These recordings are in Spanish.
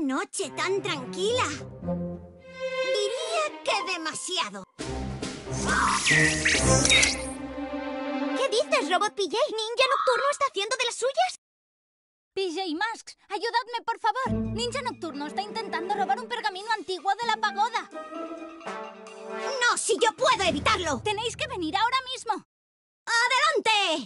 noche tan tranquila. Diría que demasiado. ¿Qué dices, Robot PJ? ¿Ninja Nocturno está haciendo de las suyas? PJ Masks, ayudadme, por favor. Ninja Nocturno está intentando robar un pergamino antiguo de la pagoda. ¡No, si yo puedo evitarlo! Tenéis que venir ahora mismo. ¡Adelante!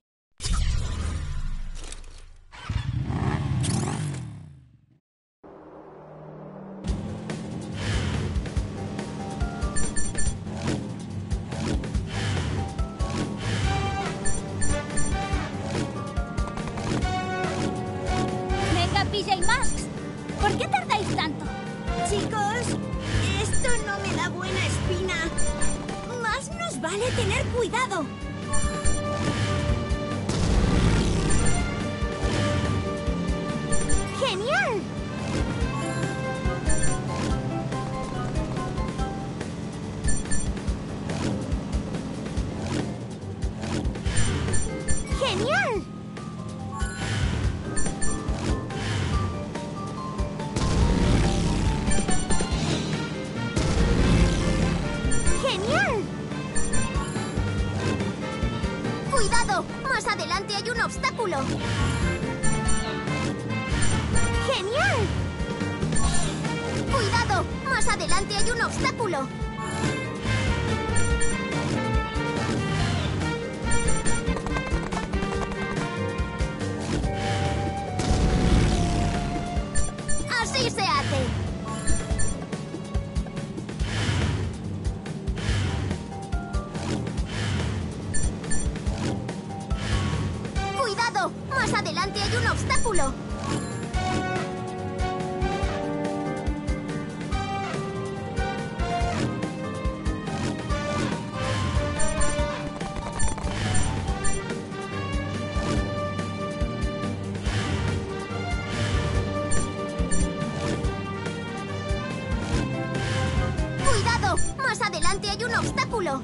Venga, PJ Masks. ¿Por qué tardáis tanto? Chicos, esto no me da buena espina. Más nos vale tener cuidado. ¡Genial! ¡Genial! ¡Genial! ¡Cuidado! Más adelante hay un obstáculo. ¡Genial! ¡Cuidado! Más adelante hay un obstáculo. ¡Así se hace! ¡Cuidado! Más adelante hay un obstáculo. ¡Cuidado! Más adelante hay un obstáculo.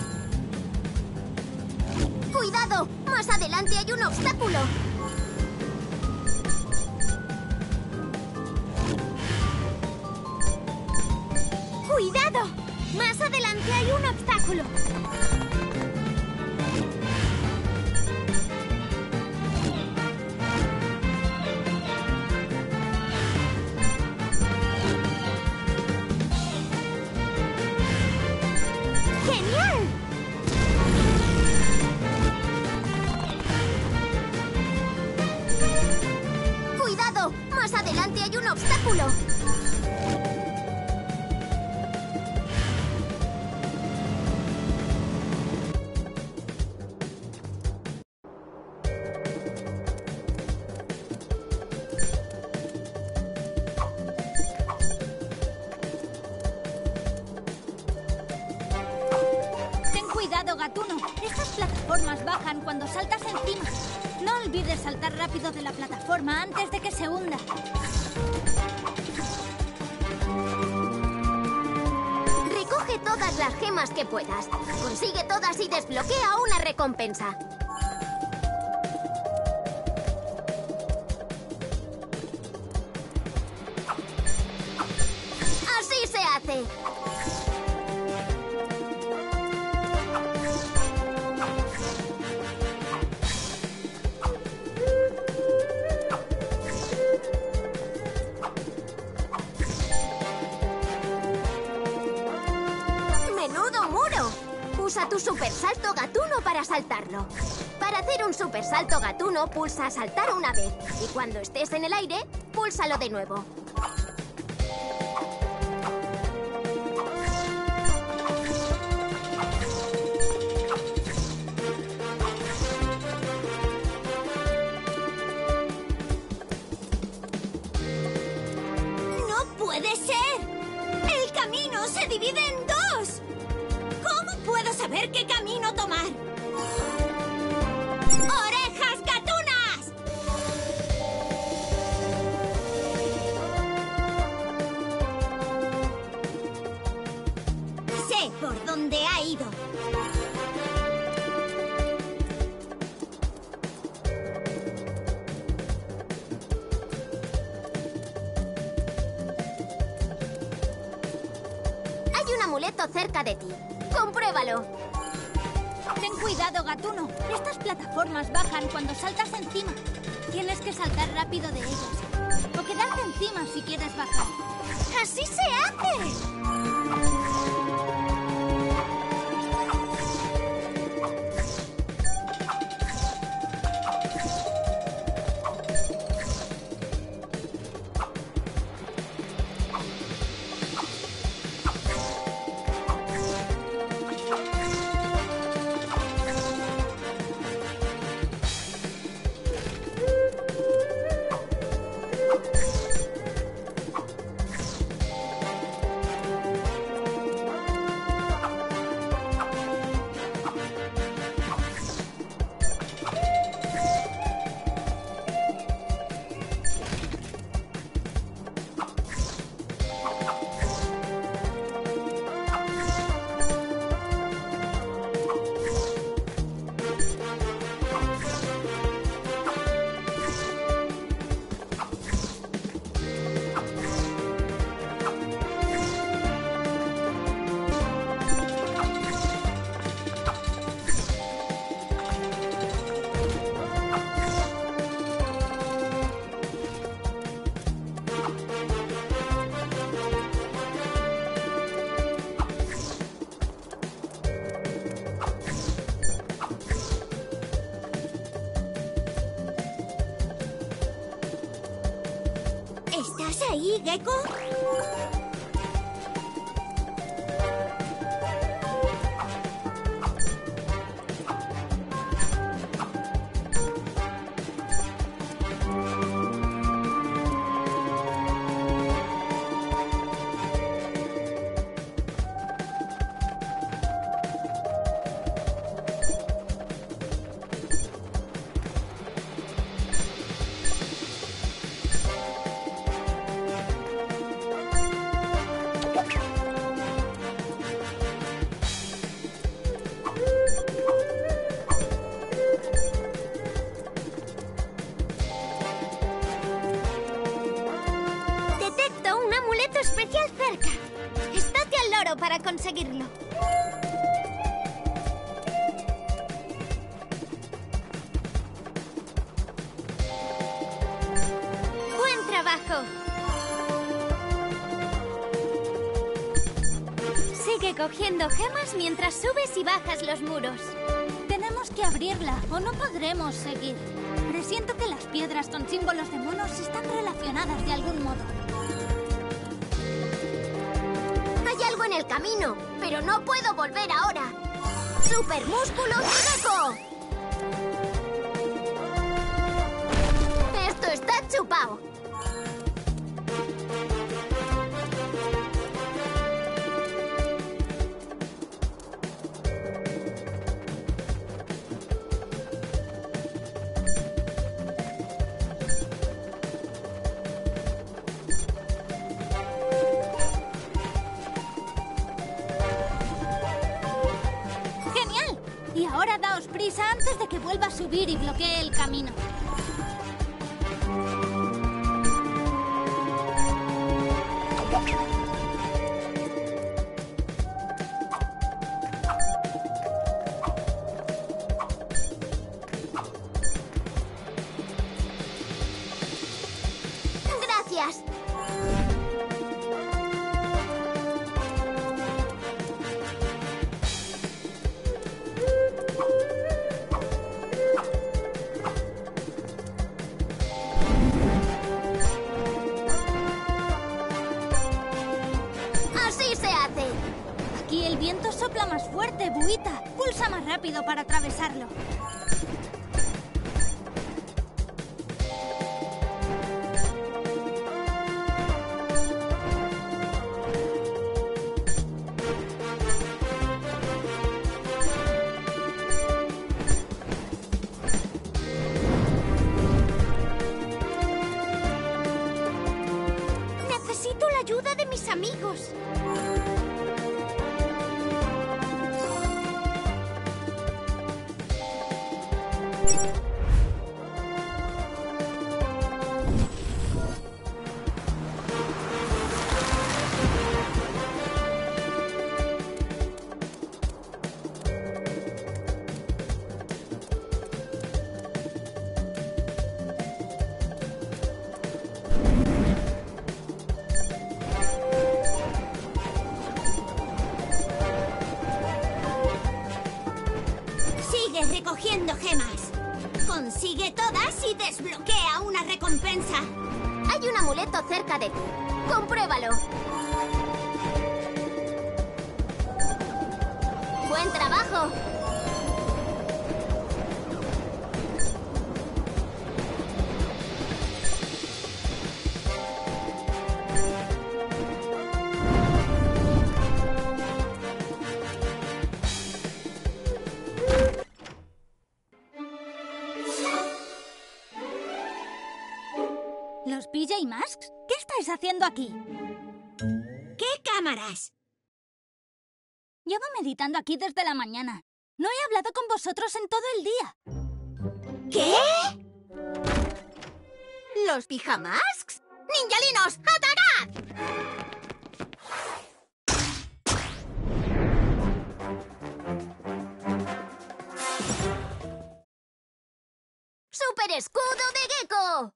¡Cuidado! Más adelante hay un obstáculo. ¡Cuidado! Más adelante hay un obstáculo. ¡Genial! ¡Cuidado! Más adelante hay un obstáculo. Ten cuidado, Gatuno. Estas plataformas bajan cuando saltas encima. No olvides saltar rápido de la plataforma antes de que se hunda. Recoge todas las gemas que puedas. Consigue todas y desbloquea una recompensa. Así se hace. ¡Menudo muro! Usa tu super salto gatuno para saltarlo. Para hacer un super salto gatuno, pulsa saltar una vez. Y cuando estés en el aire, púlsalo de nuevo. ¡No puede ser! ¡El camino se divide en dos! ¿Cómo puedo saber qué camino tomar? ¡Orejas gatunas! Sé por dónde ha ido. amuleto cerca de ti. ¡Compruébalo! Ten cuidado, Gatuno. Estas plataformas bajan cuando saltas encima. Tienes que saltar rápido de ellas. O quedarte encima si quieres bajar. ¡Así se hace! ¿Estás ahí, Gecko? Especial cerca. Estate al loro para conseguirlo. Buen trabajo. Sigue cogiendo gemas mientras subes y bajas los muros. Tenemos que abrirla o no podremos seguir. Presiento que las piedras con símbolos de monos están relacionadas de algún modo. En el camino, pero no puedo volver ahora. ¡Super músculo de Gecko! Esto está chupado. Y ahora daos prisa antes de que vuelva a subir y bloquee el camino. Gracias. Aquí el viento sopla más fuerte, Buita. Pulsa más rápido para atravesarlo. Necesito la ayuda de mis amigos. recolectando gemas. Consigue todas y desbloquea una recompensa. Hay un amuleto cerca de ti. ¡Compruébalo! ¡Buen trabajo! ¿Los PJ Masks? ¿Qué estáis haciendo aquí? ¿Qué cámaras? Llevo meditando aquí desde la mañana. No he hablado con vosotros en todo el día. ¿Qué? ¿Los pijamasks? ¡Ninjalinos, atacad! ¡Super escudo de Gecko!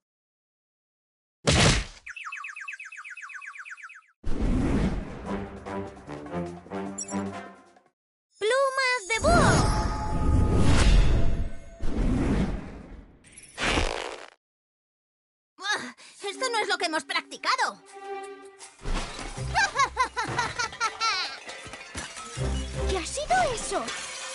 ¡Plumas de búho! Esto no es lo que hemos practicado. ¿Qué ha sido eso?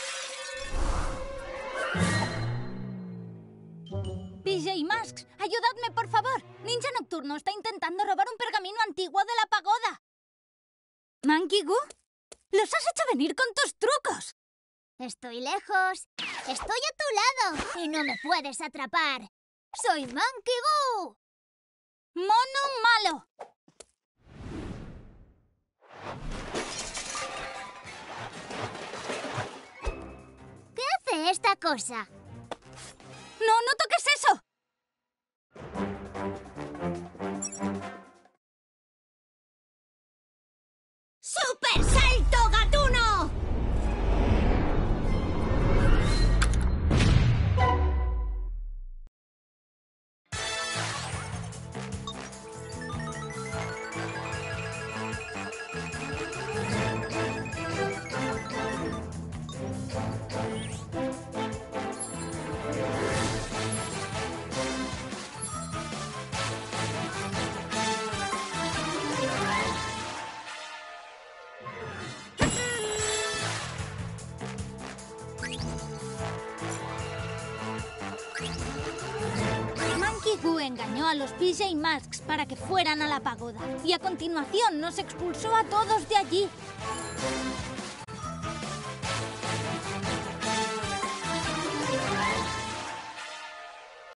PJ Masks, ayudadme, por favor. Ninja Nocturno está intentando robar un pergamino antiguo de la pagoda. ¿Monkey Goo? ¡Los has hecho venir con tus trucos! Estoy lejos. Estoy a tu lado y no me puedes atrapar. ¡Soy Monkey Goo! ¡Mono malo! ¿Qué hace esta cosa? ¡No, no toques eso! ¡Super salto gatuno! Monkey Goo engañó a los PJ Masks para que fueran a la pagoda y a continuación nos expulsó a todos de allí.